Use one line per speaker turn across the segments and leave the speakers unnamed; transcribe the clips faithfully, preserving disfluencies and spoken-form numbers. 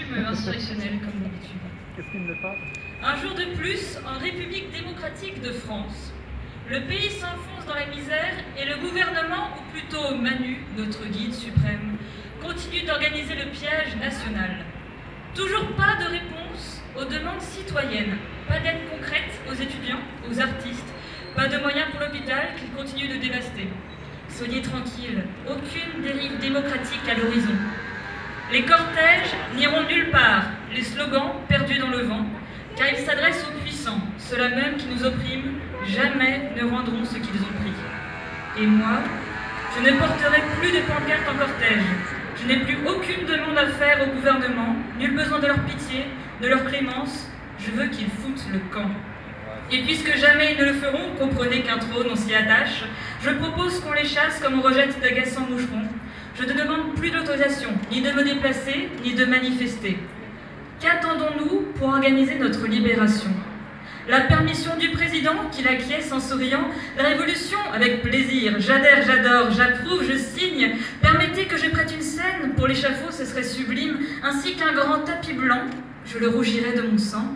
costume insurrectionnel comme d'habitude.
Qu'est-ce qu'il ne pas?
Un jour de plus, en République démocratique de France, le pays s'enfonce dans la misère et le gouvernement, ou plutôt Manu, notre guide suprême, continue d'organiser le piège national. Toujours pas de réponse aux demandes citoyennes, pas d'aide concrète aux étudiants, aux artistes, pas de moyens pour l'hôpital qu'il continue de dévaster. Soyez tranquilles, aucune dérive démocratique à l'horizon. Les cortèges n'iront nulle part, les slogans perdus dans le vent, car ils s'adressent aux puissants, ceux-là même qui nous oppriment, jamais ne rendront ce qu'ils ont pris. Et moi, je ne porterai plus de pancartes en cortège. Je n'ai plus aucune demande à faire au gouvernement, nul besoin de leur pitié, de leur clémence. Je veux qu'ils foutent le camp. Et puisque jamais ils ne le feront, comprenez qu'un trône on s'y attache, je propose qu'on les chasse comme on rejette d'agaçants moucherons. Je ne demande plus d'autorisation, ni de me déplacer, ni de manifester. Qu'attendons-nous pour organiser notre libération? La permission du président, qu'il acquiesce en souriant. La révolution, avec plaisir. J'adhère, j'adore, j'approuve, je signe. Permettez que je prête une scène. Pour l'échafaud, ce serait sublime. Ainsi qu'un grand tapis blanc, je le rougirais de mon sang.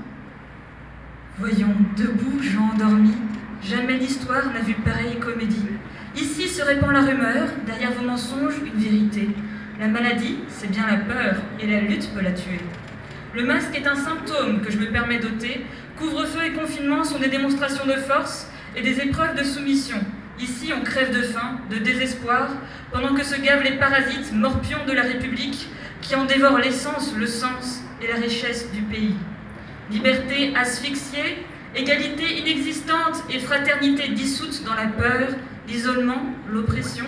Voyons, debout, gens endormis. Jamais l'histoire n'a vu pareille comédie. Ici se répand la rumeur, derrière vos mensonges, une vérité. La maladie, c'est bien la peur, et la lutte peut la tuer. Le masque est un symptôme que je me permets d'ôter. Couvre-feu et confinement sont des démonstrations de force et des épreuves de soumission. Ici, on crève de faim, de désespoir, pendant que se gavent les parasites morpions de la République qui en dévorent l'essence, le sens et la richesse du pays. Liberté asphyxiée, égalité inexistante et fraternité dissoute dans la peur, l'isolement, l'oppression.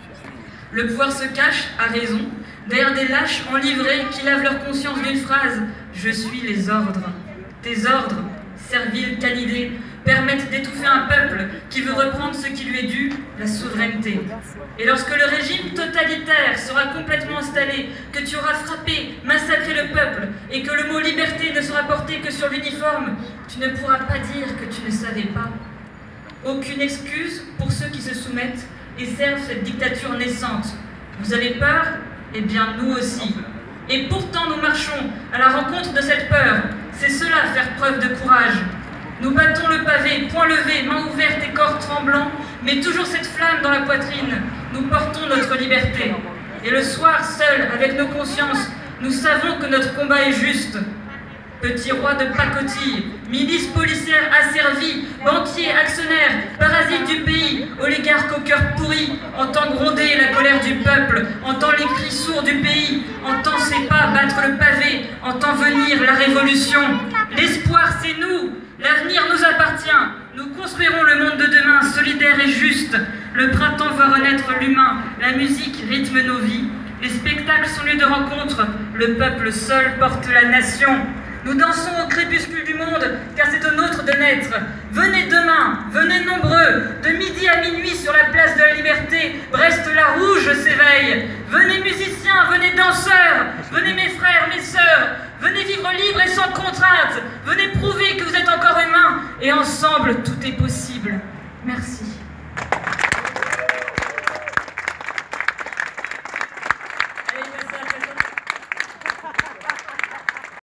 Le pouvoir se cache, à raison, derrière des lâches enivrés qui lavent leur conscience d'une phrase « Je suis les ordres ». Tes ordres, serviles canidés, permettent d'étouffer un peuple qui veut reprendre ce qui lui est dû, la souveraineté. Et lorsque le régime totalitaire sera complètement installé, que tu auras frappé, massacré le peuple, et que le mot liberté ne sera porté que sur l'uniforme, tu ne pourras pas dire que tu ne savais pas. Aucune excuse pour ceux qui se soumettent et servent cette dictature naissante. Vous avez peur? Eh bien, nous aussi. Et pourtant, nous marchons à la rencontre de cette peur. C'est cela, faire preuve de courage. Nous battons le pavé, poing levé, main ouverte et corps tremblant, mais toujours cette flamme dans la poitrine. Nous portons notre liberté. Et le soir, seul, avec nos consciences, nous savons que notre combat est juste. Petits rois de pacotille, milices policières asservies, banquiers, actionnaires, parasites du pays, oligarques au cœur pourri, entend gronder la colère du peuple, entend les cris sourds du pays, entend ses pas battre le pavé, entend venir la révolution. L'espoir, c'est nous, l'avenir nous appartient. Nous construirons le monde de demain, solidaire et juste. Le printemps va renaître l'humain, la musique rythme nos vies. Les spectacles sont lieux de rencontre, le peuple seul porte la nation. Nous dansons au crépuscule du monde, car c'est au nôtre de naître. Venez demain, venez nombreux, de midi à minuit sur la place de la Liberté, Brest-la-Rouge s'éveille. Venez musiciens, venez danseurs, venez mes frères, mes sœurs, venez vivre libre et sans contrainte, venez prouver que vous êtes encore humains, et ensemble tout est possible. Merci.